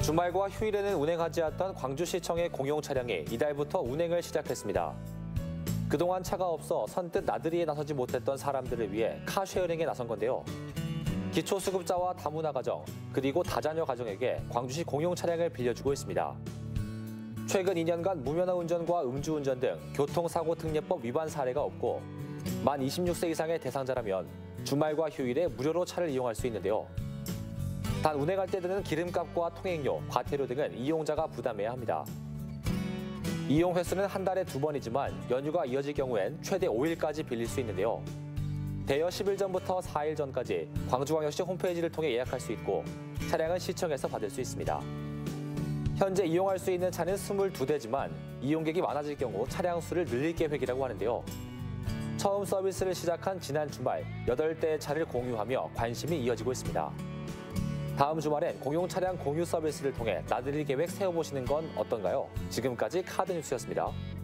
주말과 휴일에는 운행하지 않던 광주시청의 공용 차량이 이달부터 운행을 시작했습니다. 그동안 차가 없어 선뜻 나들이에 나서지 못했던 사람들을 위해 카쉐어링에 나선 건데요. 기초수급자와 다문화 가정, 그리고 다자녀 가정에게 광주시 공용 차량을 빌려주고 있습니다. 최근 2년간 무면허 운전과 음주운전 등 교통사고 특례법 위반 사례가 없고 만 26세 이상의 대상자라면 주말과 휴일에 무료로 차를 이용할 수 있는데요. 단 운행할 때 드는 기름값과 통행료, 과태료 등은 이용자가 부담해야 합니다. 이용 횟수는 한 달에 2번이지만 연휴가 이어질 경우엔 최대 5일까지 빌릴 수 있는데요. 대여 10일 전부터 4일 전까지 광주광역시 홈페이지를 통해 예약할 수 있고 차량은 시청에서 받을 수 있습니다. 현재 이용할 수 있는 차는 22대지만 이용객이 많아질 경우 차량 수를 늘릴 계획이라고 하는데요. 처음 서비스를 시작한 지난 주말 8대의 차를 공유하며 관심이 이어지고 있습니다. 다음 주말엔 공용 차량 공유 서비스를 통해 나들이 계획 세워보시는 건 어떤가요? 지금까지 카드뉴스였습니다.